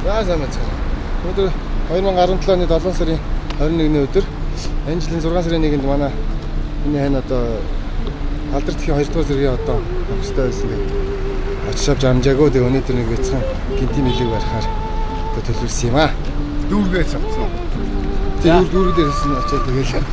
За сайн байна. Өнөөдөр 2017 оны 7 сарын 21-ний өдөр энэ жилийн 6 сарын 1-нд манай энэ хань одоо алдар тхийн 2 дугаар зэргийн одоо хөстэй байсан гэдэг очиж авч амжаагүй. Тэгээ өнөөдөр нэг бяцхан гинтийн мэлэг барихаар одоо төлөвлөсөн юм аа. Дүүргээс авсан. Тэгээ дүүрэг дээрсэн очиж тэгээл.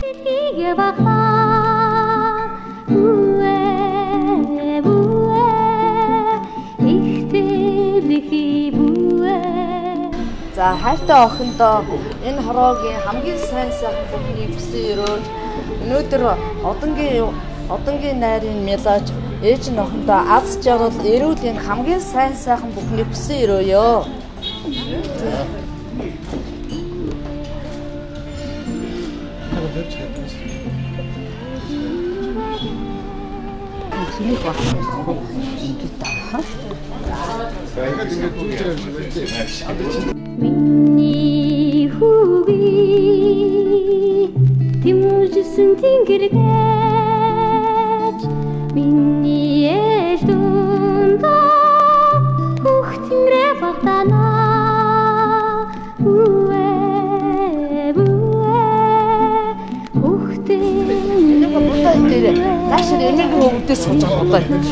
За хайртай охиндоо энэ хороогийн хамгийн сайн сайхан бүхний бүсэн өрөөл өнөөдөр одонгийн найрын мэлаж ээж нь охиндоо аз жаргал эрүүлийн хамгийн сайн сайхан бүхний бүсэн өрөөё. Миний хүүги тэмүүлсэн тэнгэргэж миний ээж дундаа хөхтмрэ багтана Дашир энийг хөвгдөө сууж байгаа юм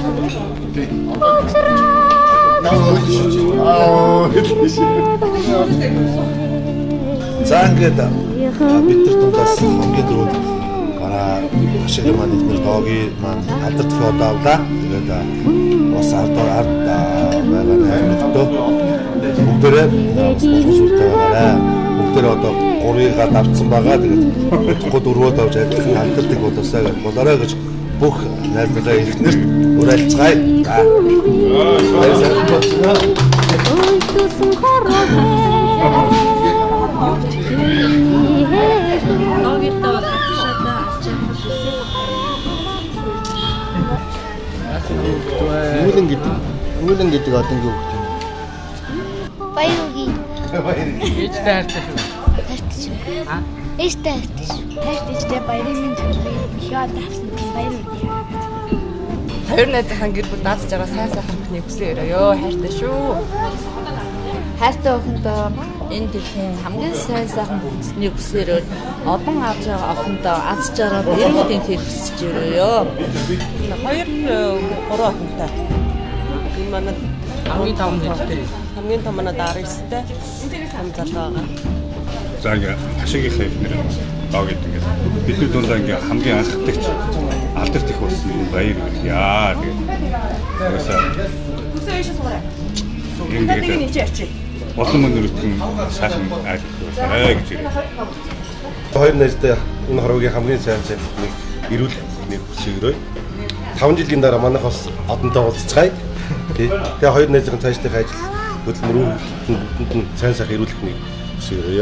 За ингээд бид нар дундаас хамгийн дөрөв манай ашиг маань ихнэр доогийн маань алдар төхөө авлаа. Тэгээд бас ард байгаа нэрмэтдөө бүгдээрээ бас боловсруулалттай байгаарай. Бүгдээрээ одоо 3-ыг давцсан байгаа. Тэгээд тэгэхгүй дөрвөөд авч адилхан алдардаг болоосаа гэж болоорой гэж бүх найзныхаа ихнэрт уриалцгаая. Үүлэн гэдэг одоо юу гэдэг юм? Баяргийн. Ээжтэй хайртай шүү. Хайртай шүү. Ээжтэй хайртай шүү. Хайртай баярын төлөв яад авсан баяр үргэлж. Хоёр найзынхаа гэр бүл даацж байгаа сайн сайхан бүхний бүсэн өрөөё. Хайртай шүү. хайртай охиндоо энэ дэлхийн хамгийн сайн сайхан бүсний бүсэн өрөөл одон авч байгаа охиндоо аз жаргал эрүүлийн тэр хүсэж өрөөё. 2-3 охинтой. Энэ манай хамгийн том нэгтэй. хамгийн том манай дараатай хам залгаа. За ингээ ашигийнхаа ихнэр доо гэдэг ингээд бидний дундаа ингээ хамгийн анхдагч алдарт их болсон баяр яа тэгээд Хүсээ ишээ суугаа. ингээд олон мөнөртгөн сайхан айл байсараа гэж ирээ. Хоёр найзтай энэ хороогийн хамгийн сайн нэг эрүүл нэг хүсэгрөө 5 жилийн дараа манайхаас одонтой уулзцгаая. Тэгээ хоёр найзын цаашдын ажил хөдөлмөр бүгдэнд нь сайн сайхан эрүүлэх нэг хүсэгрөөё.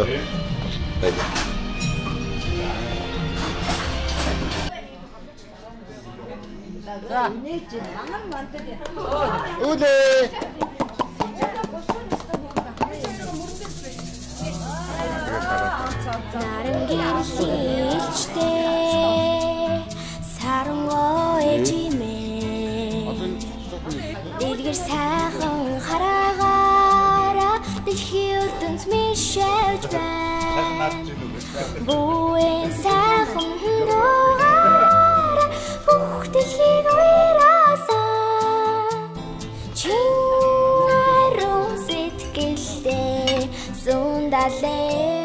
За нээж манай мантад Үлээ. Дэлгэр сайхан хараагаараа дэлхийн өрдөнд мишэж байна. Бүэн сайхан дуугаараа бүх дэлхийг уяраасан. Чин аруу сэтгэлдээ зүүн далээ.